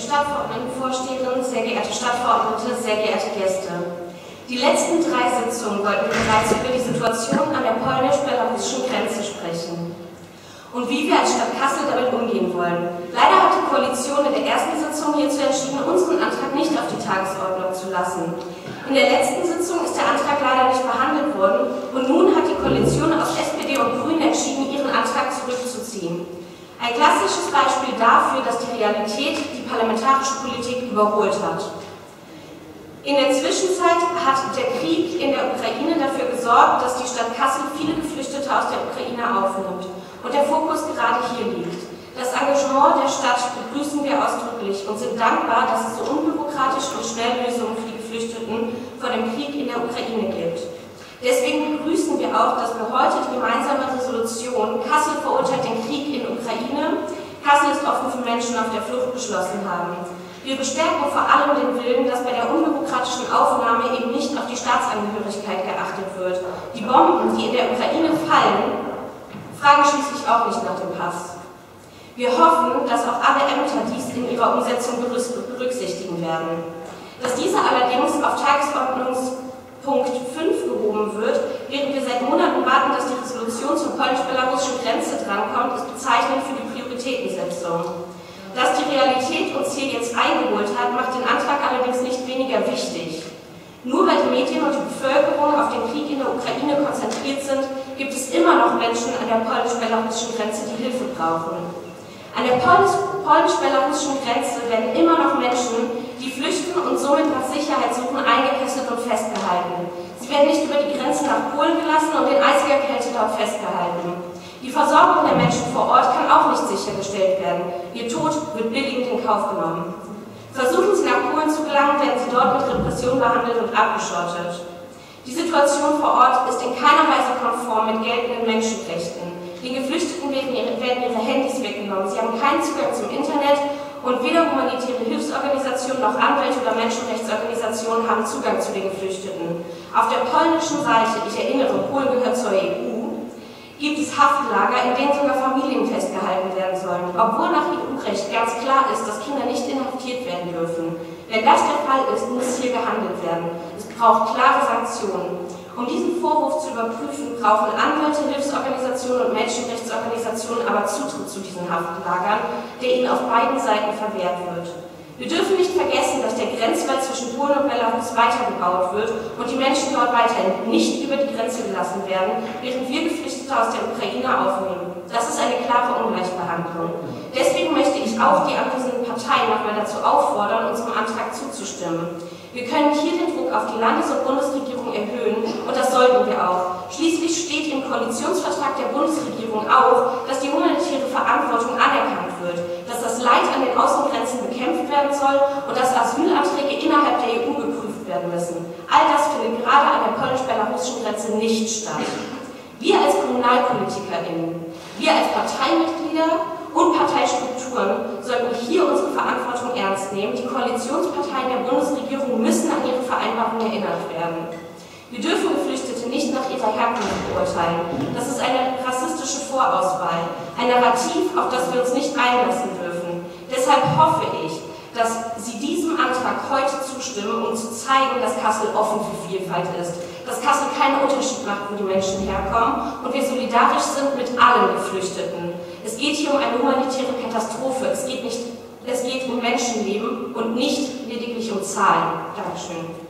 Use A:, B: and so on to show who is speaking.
A: Stadtverordnetenvorsteherin, sehr geehrte Stadtverordnete, sehr geehrte Gäste. Die letzten 3 Sitzungen wollten wir bereits über die Situation an der polnisch-belarussischen Grenze sprechen und wie wir als Stadt Kassel damit umgehen wollen. Leider hat die Koalition in der ersten Sitzung hierzu entschieden, unseren Antrag nicht auf die Tagesordnung zu lassen. In der letzten Sitzung ist der Antrag leider nicht behandelt worden und nun hat die Koalition aus SPD und Grünen entschieden, ihren Antrag zurückzuziehen. Ein klassisches Beispiel dafür, dass die Realität die parlamentarische Politik überholt hat. In der Zwischenzeit hat der Krieg in der Ukraine dafür gesorgt, dass die Stadt Kassel viele Geflüchtete aus der Ukraine aufnimmt und der Fokus gerade hier liegt. Das Engagement der Stadt begrüßen wir ausdrücklich und sind dankbar, dass es so unbürokratisch und schnell Lösungen für die Geflüchteten vor dem Krieg in der Ukraine gibt. Deswegen begrüßen wir auch, dass wir heute die gemeinsame Resolution "Kassel verurteilt den Krieg in Ukraine, Kassel ist offen für Menschen auf der Flucht" beschlossen haben. Wir bestärken vor allem den Willen, dass bei der unbürokratischen Aufnahme eben nicht auf die Staatsangehörigkeit geachtet wird. Die Bomben, die in der Ukraine fallen, fragen schließlich auch nicht nach dem Pass. Wir hoffen, dass auch alle Ämter dies in ihrer Umsetzung berücksichtigen werden. Dass diese allerdings auf Tagesordnungspunkt 5 gehoben wird, während wir seit Monaten warten, dass die Resolution zur polnisch-belarussischen Grenze drankommt, ist bezeichnend für die Prioritätensetzung. Dass die Realität uns hier jetzt eingeholt hat, macht den Antrag allerdings nicht weniger wichtig. Nur weil die Medien und die Bevölkerung auf den Krieg in der Ukraine konzentriert sind, gibt es immer noch Menschen an der polnisch-belarussischen Grenze, die Hilfe brauchen. An der polnisch-belarussischen Grenze werden immer noch Menschen, die flüchten und somit nach Sicherheit suchen, eingekesselt und festgehalten. Sie werden nicht über die Grenze nach Polen gelassen und in eisiger Kälte dort festgehalten. Die Versorgung der Menschen vor Ort kann auch nicht sichergestellt werden. Ihr Tod wird billigend in Kauf genommen. Versuchen sie nach Polen zu gelangen, werden sie dort mit Repression behandelt und abgeschottet. Die Situation vor Ort ist in keiner Weise konform mit geltenden Menschenrechten. Den Geflüchteten werden ihre Handys weggenommen. Sie haben keinen Zugang zum Internet und weder humanitäre Hilfsorganisationen noch Anwälte oder Menschenrechtsorganisationen haben Zugang zu den Geflüchteten. Auf der polnischen Seite, ich erinnere, Polen gehört zur EU, gibt es Haftlager, in denen sogar Familien festgehalten werden sollen, obwohl nach EU-Recht ganz klar ist, dass Kinder nicht inhaftiert werden dürfen. Wenn das der Fall ist, muss hier gehandelt werden. Es braucht klare Sanktionen. Um diesen Vorwurf zu überprüfen, brauchen Anwälte, Hilfsorganisationen und Menschenrechtsorganisationen aber Zutritt zu diesen Haftlagern, der ihnen auf beiden Seiten verwehrt wird. Wir dürfen nicht vergessen, dass der Grenzwall zwischen Polen und Belarus weitergebaut wird und die Menschen dort weiterhin nicht über die Grenze gelassen werden, während wir Geflüchtete aus der Ukraine aufnehmen. Das ist eine klare Ungleichbehandlung. Deswegen möchte ich auch die anwesenden Parteien nochmal dazu auffordern, unserem Antrag zuzustimmen. Wir können hier den Druck auf die Landes- und Bundesregierung erhöhen und das sollten wir auch. Schließlich steht im Koalitionsvertrag der Bundesregierung auch, dass die humanitäre Verantwortung anerkannt wird, dass das Leid an den Außengrenzen bekämpft werden soll und dass Asylanträge innerhalb der EU geprüft werden müssen. All das findet gerade an der polnisch-belarussischen Grenze nicht statt. Wir als KommunalpolitikerInnen, wir als Parteimitglieder und Parteistrukturen sollten hier unsere Verantwortung ernst nehmen. Die Koalitionsparteien der Bundesregierung müssen an ihre Vereinbarungen erinnert werden. Wir dürfen Geflüchtete nicht nach ihrer Herkunft beurteilen. Das ist eine rassistische Vorauswahl, ein Narrativ, auf das wir uns nicht einlassen dürfen. Deshalb hoffe ich, dass Sie diesem Antrag heute zustimmen, um zu zeigen, dass Kassel offen für Vielfalt ist, dass Kassel keinen Unterschied macht, wo die Menschen herkommen und wir solidarisch sind mit allen Geflüchteten. Es geht hier um eine humanitäre Katastrophe, es geht um Menschenleben und nicht lediglich um Zahlen. Dankeschön.